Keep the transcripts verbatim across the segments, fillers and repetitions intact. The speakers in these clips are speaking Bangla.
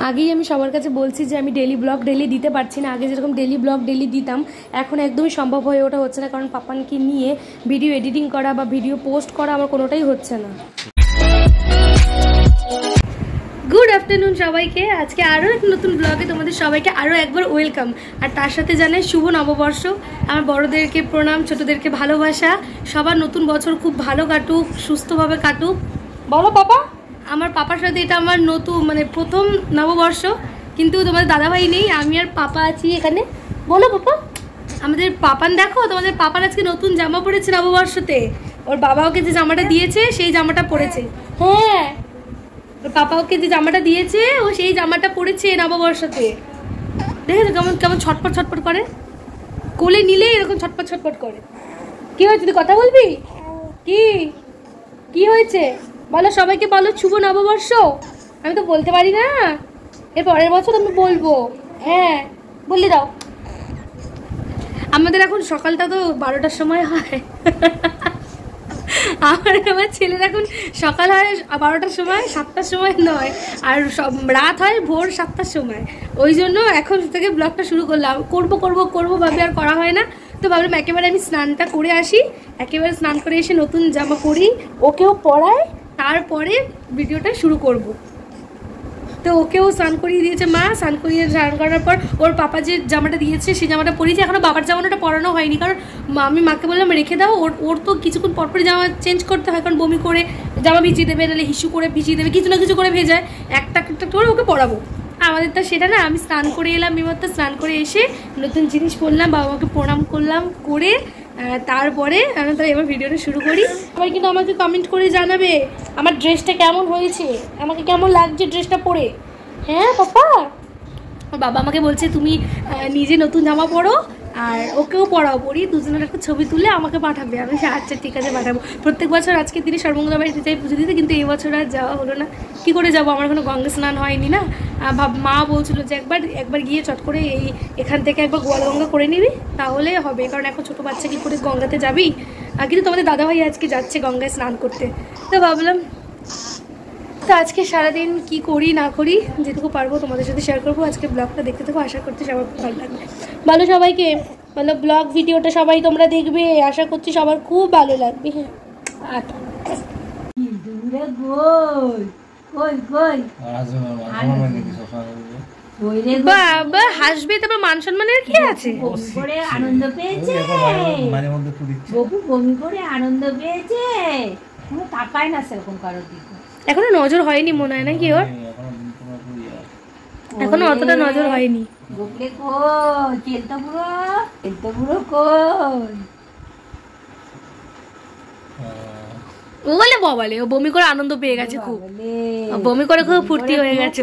আগেই আমি সবার কাছে বলছি যে আমি ডেলি ব্লগ ডেলি দিতে পারছি না। আগে যেরকম ডেলি ব্লগ ডেলি দিতাম এখন একদমই সম্ভব হয়ে ওঠা হচ্ছে না, কারণ পাপানকে নিয়ে ভিডিও এডিটিং করা বা ভিডিও পোস্ট করা আমার কোনোটাই হচ্ছে না। গুড আফটারনুন সবাইকে, আজকে আরও এক নতুন ব্লগে তোমাদের সবাইকে আরও একবার ওয়েলকাম। আর তার সাথে জানাই শুভ নববর্ষ। আমার বড়োদেরকে প্রণাম, ছোটোদেরকে ভালোবাসা। সবার নতুন বছর খুব ভালো কাটুক, সুস্থভাবে কাটুক। বলো পাপা। আমার পাপার সাথে এটা আমার নতুন মানে প্রথম নববর্ষ, কিন্তু তোমাদের দাদাভাই নেই, আমি আর পাপা আছি এখানে। বলো পাপা। আমাদের পাপান দেখো, তোমাদের পাপান আজকে নতুন জামা পরেছে নববর্ষতে। ওর বাবা ওকে যে জামাটা দিয়েছে সেই জামাটা পরেছে। হ্যাঁ, পাপা ওকে যে জামাটা দিয়েছে ও সেই জামাটা পরেছে নববর্ষতে। দেখেছো কেমন কেমন ছটপট ছটপট করে, কোলে নিলে এরকম ছটপট ছটপট করে। কি হয়েছে, তুই কথা বলবি? কি কি হয়েছে বলো, সবাইকে বলো শুভ নববর্ষ। আমি তো বলতে পারি না, এর পরের বছর আমি বলবো। হ্যাঁ বলে দাও। আমাদের এখন সকালটা তো বারোটার সময় হয়। আমার আমার ছেলের এখন সকাল হয় বারোটার সময়, সাতটার সময় নয়, আর সব রাত হয় ভোর সাতটার সময়। ওই জন্য এখন থেকে ব্লগটা শুরু করলাম। করবো করবো করবো ভাবে আর করা হয় না, তো ভাবলাম একেবারে আমি স্নানটা করে আসি, একেবারে স্নান করে এসে নতুন জামা পরি, ওকেও পরাই, তারপরে ভিডিওটা শুরু করব। তো ওকেও স্নান করিয়ে দিয়েছে মা, স্নান করিয়ে স্নান করার পর ওর পাপা যে জামাটা দিয়েছে সেই জামাটা পরিয়েছে। এখনও বাবার জামাটা পরানো হয়নি, কারণ আমি মাকে বললাম রেখে দাও, ওর ওর তো কিছুক্ষণ পরপরই জামা চেঞ্জ করতে হয়, কারণ বমি করে জামা ভিজিয়ে দেবে, নাহলে হিসু করে ভিজিয়ে দেবে, কিছু না কিছু করে ভেজায়, একটা একটা করে ওকে পরাবো। আমাদের তো সেটা না, আমি স্নান করে এলাম, এবার তো স্নান করে এসে নতুন জিনিস পরলাম, বাবা মাকে প্রণাম করলাম, করে তারপরে আমি তো এবার ভিডিওটা শুরু করি। সবাই কিন্তু আমাকে কমেন্ট করে জানাবে আমার ড্রেসটা কেমন হয়েছে, আমাকে কেমন লাগছে ড্রেসটা পরে। হ্যাঁ পাপা, বাবা আমাকে বলছে তুমি নিজে নতুন জামা পরো আর ওকেও পরাও, পরি দুজনের একটা ছবি তুলে আমাকে পাঠাবে। আমি আচ্ছা ঠিক আছে পাঠাবো। প্রত্যেক বছর আজকে তিনি সর্বমঙ্গলা বাড়িতে যাই পুজো দিতে, কিন্তু এই বছর আর যাওয়া হলো না। কী করে যাবো, আমার কোনো গঙ্গা স্নান হয়নি না। ভাব মা বলছিল যে একবার একবার গিয়ে চট করে এই এখান থেকে একবার গোয়াল গঙ্গা করে নিবি তাহলে হবে, কারণ এখন ছোটো বাচ্চা কী করে গঙ্গাতে যাবি। কিন্তু তোমাদের দাদাভাই আজকে যাচ্ছে গঙ্গায় স্নান করতে, তো ভাবলাম তো আজকে সারাদিন কি করি না করি যেটুকু পারবো তোমাদের সাথে শেয়ার করবো। আজকে ব্লগটা দেখতে থাকো, আশা করতে সবার খুব ভালো লাগবে। ভালো সবাইকে ভালো ব্লগ ভিডিওটা সবাই তোমরা দেখবে, আশা করছি সবার খুব ভালো লাগবে। হ্যাঁ বাবা হাসবে, তারপর মান সম্মানের কি আছে। আনন্দ পেয়েছে, বমি করে আনন্দ পেয়েছে, তাকায় না সেরকম কারোর দিকে। এখনো নজর হয়নি মনে হয় নাকি ওর, এখনো অতটা নজর হয়নি। গোপলে কই, কেলতো বুড়ো, কেলতো বুড়ো কই। ও বলে বলে ও বমি করে আনন্দ পেয়ে গেছে, খুব বমি করে খুব ফুর্তি হয়ে গেছে।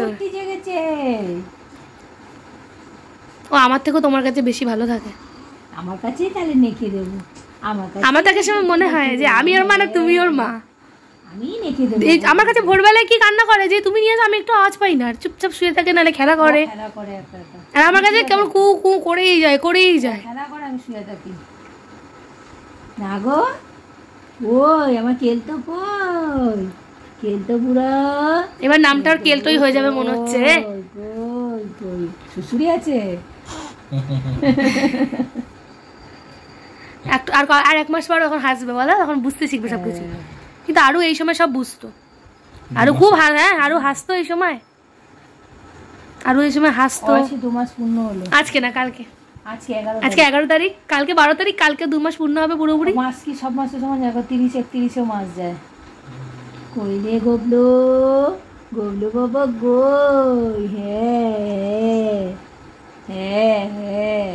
ও আমার থেকেও তোমার কাছে বেশি ভালো থাকে। আমার কাছেই তাহলে নেখে দেবো। আমার কাছে আমার তাকে সময় মনে হয় যে আমি ওর মা না তুমি ওর মা। আমার কাছে ভোরবেলায় কি কান্না করে যে তুমি নিয়ে আমি একটু আওয়াজ পাই না, চুপচাপ শুয়ে থাকে, নাহলে খেলা করে। আর আমার কাছে কেমন কু কু করেই যায় করেই যায় খেলা করে, আমি শুয়ে থাকি না গো। ওই আমার কেলতো কই, কেলতো বুড়া। এবার নামটা ওর কেলতোই হয়ে যাবে মনে হচ্ছে। শ্বশুরি আছে আর আর এক মাস পর এখন হাসবে বলো, তখন বুঝতে শিখবে সবকিছু। কিন্তু আরো এই সময় সব বুঝতো, আরো খুব হ্যাঁ আরো হাসতো এই সময়, আরো এই সময় হাসতো। দু মাস পূর্ণ হলো আজকে না কালকে, আজকে এগারো আজকে এগারো তারিখ, কালকে বারো তারিখ, কালকে দু মাস পূর্ণ হবে পুরোপুরি। মাস কি সব মাসের সময় যায়, তিরিশ একত্রিশেও মাস যায়। কইলে গবলো গবলো বাবা গই। হ্যাঁ হ্যাঁ হ্যাঁ।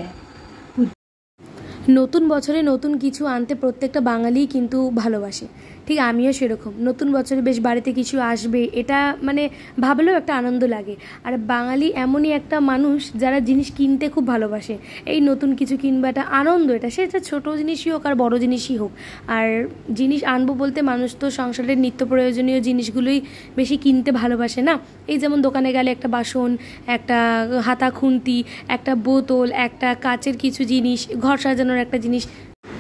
নতুন বছরে নতুন কিছু আনতে প্রত্যেকটা বাঙালি কিন্তু ভালোবাসে, ঠিক আমিও সেরকম। নতুন বছরে বেশ বাড়িতে কিছু আসবে এটা মানে ভাবলেও একটা আনন্দ লাগে। আর বাঙালি এমনই একটা মানুষ যারা জিনিস কিনতে খুব ভালোবাসে। এই নতুন কিছু কিনবা একটা আনন্দ, এটা সেটা ছোটো জিনিসই হোক আর বড়ো জিনিসই হোক। আর জিনিস আনবো বলতে মানুষ তো সংসারের নিত্য প্রয়োজনীয় জিনিসগুলোই বেশি কিনতে ভালোবাসে না। এই যেমন দোকানে গেলে একটা বাসন, একটা হাতা খুন্তি, একটা বোতল, একটা কাচের কিছু জিনিস, ঘর সাজানোর একটা জিনিস,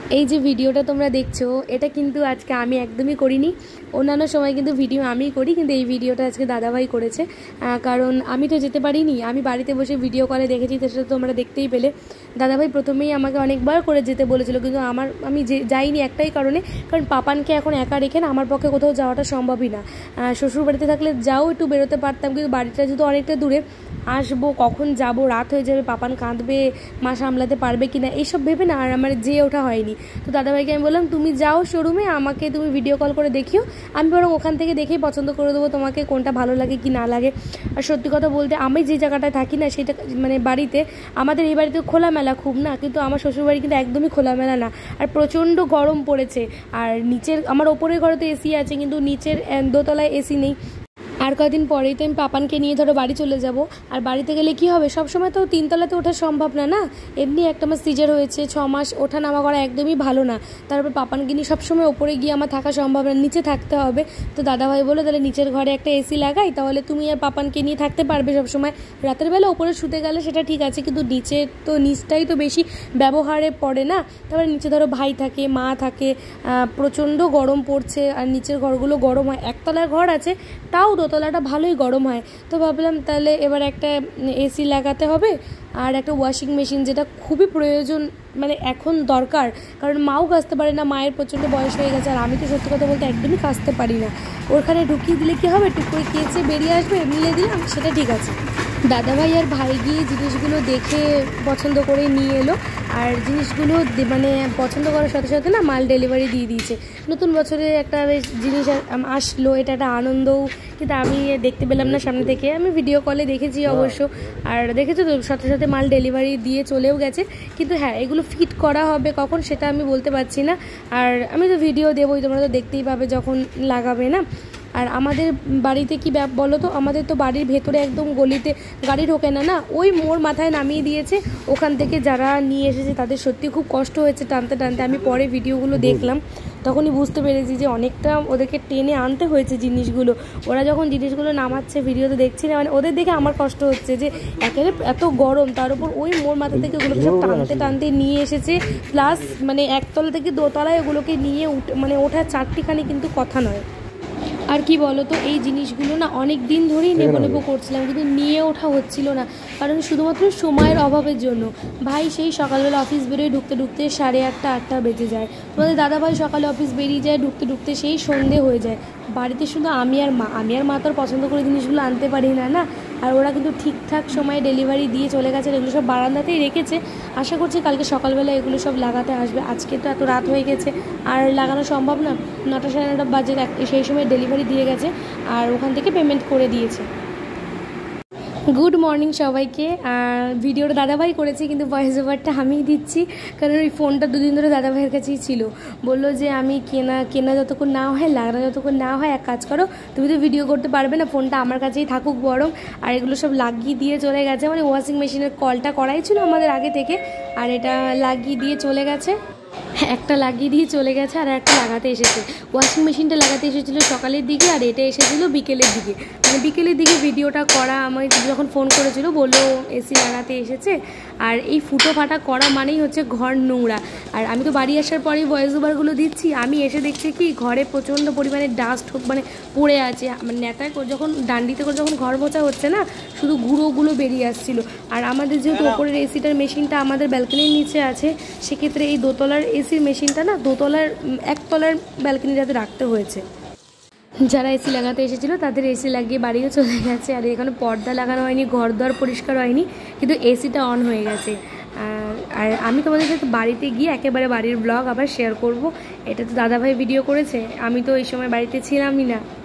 এই যে ভিডিওটা তোমরা দেখছো এটা কিন্তু আজকে আমি একদমই করিনি, অন্যান্য সময় কিন্তু ভিডিও আমিই করি, কিন্তু এই ভিডিওটা আজকে দাদাভাই করেছে। কারণ আমি তো যেতে পারিনি, আমি বাড়িতে বসে ভিডিও কলে দেখেছি, সেটা তো তোমরা দেখতেই পেলে। দাদাভাই প্রথমেই আমাকে অনেকবার করে যেতে বলেছিল, কিন্তু আমার আমি যে যাইনি একটাই কারণে, কারণ পাপানকে এখন একা রেখে না আমার পক্ষে কোথাও যাওয়াটা সম্ভবই না। শ্বশুর বাড়িতে থাকলে যাও একটু বেরোতে পারতাম, কিন্তু বাড়িটা যেহেতু অনেকটা দূরে, আসবো কখন যাব, রাত হয়ে যাবে, পাপান কাঁদবে, মা সামলাতে পারবে কি না এইসব ভেবে না আর আমার যেয়ে ওঠা হয়নি। তো দাদাভাইকে আমি বললাম তুমি যাও শোরুমে, আমাকে তুমি ভিডিও কল করে দেখিও, আমি বরং ওখান থেকে দেখেই পছন্দ করে দেবো তোমাকে কোনটা ভালো লাগে কি না লাগে। আর সত্যি কথা বলতে আমি যে জায়গাটায় থাকি না সেটা মানে বাড়িতে, আমাদের এই বাড়িতে খোলামেলা খুব না, কিন্তু আমার শ্বশুরবাড়ি কিন্তু একদমই খোলামেলা না, আর প্রচণ্ড গরম পড়েছে। আর নিচের আমার ওপরের ঘরে তো এসি আছে, কিন্তু নিচের দোতলায় এসি নেই। আর কদিন পরেই তো আমি পাপানকে নিয়ে ধরো বাড়ি চলে যাব, আর বাড়িতে গেলে কি হবে, সবসময় তো তিনতলাতে ওঠা সম্ভব না না, এমনি একটা আমার সিজার হয়েছে, ছ মাস ওঠা নামা করা একদমই ভালো না, তারপর পাপানকে নিয়ে সবসময় ওপরে গিয়ে আমার থাকা সম্ভব না, নিচে থাকতে হবে। তো দাদাভাই বলো তাহলে নিচের ঘরে একটা এসি লাগাই, তাহলে তুমি আর পাপানকে নিয়ে থাকতে পারবে সবসময়, রাতের বেলা ওপরে শুতে গেলে সেটা ঠিক আছে, কিন্তু নিচে তো নিচটাই তো বেশি ব্যবহারে পড়ে না, তারপরে নিচে ধরো ভাই থাকে, মা থাকে, প্রচণ্ড গরম পড়ছে, আর নিচের ঘরগুলো গরম হয়, একতলার ঘর আছে তাও দোতলাটা ভালোই গরম হয়। তো ভাবলাম তাহলে এবার একটা এসি লাগাতে হবে, আর একটা ওয়াশিং মেশিন যেটা খুবই প্রয়োজন, মানে এখন দরকার, কারণ মাও কাচতে পারে না, মায়ের প্রচণ্ড বয়স হয়ে গেছে, আর আমি তো সত্যি কথা বলতে একদমই কাচতে পারি না। ওখানে ঢুকিয়ে দিলে কী হবে, টুক করে কেচে বেরিয়ে আসবে, মিলে দিলাম, সেটা ঠিক আছে। দাদাভাই আর ভাই গিয়ে জিনিসগুলো দেখে পছন্দ করে নিয়ে এলো, আর জিনিসগুলো মানে পছন্দ করার সাথে সাথে না মাল ডেলিভারি দিয়ে দিয়েছে। নতুন বছরে একটা বেশ জিনিস আসলো, এটা একটা আনন্দও, কিন্তু আমি দেখতে পেলাম না সামনে থেকে, আমি ভিডিও কলে দেখেছি অবশ্য, আর দেখেছো তো সাথে সাথে মাল ডেলিভারি দিয়ে চলেও গেছে। কিন্তু হ্যাঁ এগুলো ফিট করা হবে কখন সেটা আমি বলতে পারছি না, আর আমি তো ভিডিও দেবোই, তোমরা তো দেখতেই পাবে যখন লাগাবে না। আর আমাদের বাড়িতে কি বলো তো, আমাদের তো বাড়ির ভেতরে একদম গলিতে গাড়ি ঢোকে না না, ওই মোড় মাথায় নামিয়ে দিয়েছে, ওখান থেকে যারা নিয়ে এসেছে তাদের সত্যি খুব কষ্ট হয়েছে টানতে টানতে। আমি পরে ভিডিওগুলো দেখলাম, তখনই বুঝতে পেরেছি যে অনেকটা ওদেরকে টেনে আনতে হয়েছে জিনিসগুলো। ওরা যখন জিনিসগুলো নামাচ্ছে ভিডিওতে দেখছি না, মানে ওদের দেখে আমার কষ্ট হচ্ছে যে একেবারে এত গরম, তার উপর ওই মোড় মাথা থেকে ওগুলোকে সব টানতে টানতে নিয়ে এসেছে, প্লাস মানে একতলা থেকে দোতলায় ওগুলোকে নিয়ে উঠে মানে ওঠা চারটিখানি কিন্তু কথা নয়। আর কি বলো তো, এই জিনিসগুলো না অনেক দিন ধরেই নেবো নেবো করছিলাম, কিন্তু নিয়ে ওঠা হচ্ছিল না, কারণ শুধুমাত্র সময়ের অভাবের জন্য। ভাই সেই সকালবেলা অফিস বেরোয় ঢুকতে ঢুকতে সাড়ে আটটা আটটা বেজে যায়, তোমাদের দাদাভাই সকালে অফিস বেরিয়ে যায় ঢুকতে ঢুকতে সেই সন্ধে হয়ে যায়। বাড়িতে শুধু আমি আর মা, আমি আর মা তো পছন্দ করে জিনিসগুলো আনতে পারি না না, আর ওরা কিন্তু ঠিকঠাক সময়ে ডেলিভারি দিয়ে চলে গেছে, এগুলো সব বারান্দাতেই রেখেছে, আশা করছি কালকে সকালবেলা এগুলো সব লাগাতে আসবে। আজকে তো এত রাত হয়ে গেছে আর লাগানো সম্ভব না, নটা সাড়ে নটা বাজে সেই সময় ডেলিভারি দিয়ে গেছে, আর ওখান থেকে পেমেন্ট করে দিয়েছে। গুড মর্নিং সবাইকে। ভিডিওটা দাদাভাই করেছি, কিন্তু ভয়েস ওভারটা আমিই দিচ্ছি, কারণ ওই ফোনটা দুদিন ধরে দাদাভাইয়ের কাছেই ছিল। বললো যে আমি কেনা কেনা যতক্ষণ না হয়, লাগানো যতক্ষণ না হয়, এক কাজ করো, তুমি তো ভিডিও করতে পারবে না, ফোনটা আমার কাছেই থাকুক বরং। আর এগুলো সব লাগিয়ে দিয়ে চলে গেছে, মানে ওয়াশিং মেশিনের কলটা করাই ছিল আমাদের আগে থেকে, আর এটা লাগিয়ে দিয়ে চলে গেছে, একটা লাগিয়ে দিয়ে চলে গেছে, আর একটা লাগাতে এসেছে। ওয়াশিং মেশিনটা লাগাতে এসেছিলো সকালের দিকে, আর এটা এসেছিলো বিকেলের দিকে, মানে বিকেলের দিকে ভিডিওটা করা। আমায় যখন ফোন করেছিল বললো এসি লাগাতে এসেছে, আর এই ফুটো ফাটা করা মানেই হচ্ছে ঘর নোংরা। আর আমি তো বাড়ি আসার পরেই ভয়েস ওভারগুলো দিচ্ছি, আমি এসে দেখছি কি ঘরে প্রচণ্ড পরিমাণে ডাস্ট মানে পড়ে আছে, মানে নেতায় যখন ডান্ডিতে করে যখন ঘর মোছা হচ্ছে না, শুধু গুঁড়োগুলো বেরিয়ে আসছিলো। আর আমাদের যেহেতু ওপরের এসিটার মেশিনটা আমাদের ব্যালকনির নিচে আছে, সেক্ষেত্রে এই দোতলার এসির মেশিনটা না দোতলার একতলার ব্যালকনিটাতে রাখতে হয়েছে। যারা এসি লাগাতে এসেছিলো তাদের এসি লাগিয়ে বাড়িও চলে গেছে, আর এখানে পর্দা লাগানো হয়নি, ঘর দর পরিষ্কার হয়নি, কিন্তু এসিটা অন হয়ে গেছে। আর আমি তোমাদের সাথে বাড়িতে গিয়ে একেবারে বাড়ির ব্লগ আবার শেয়ার করব। এটা তো দাদাভাই ভিডিও করেছে, আমি তো এই সময় বাড়িতে ছিলামই না।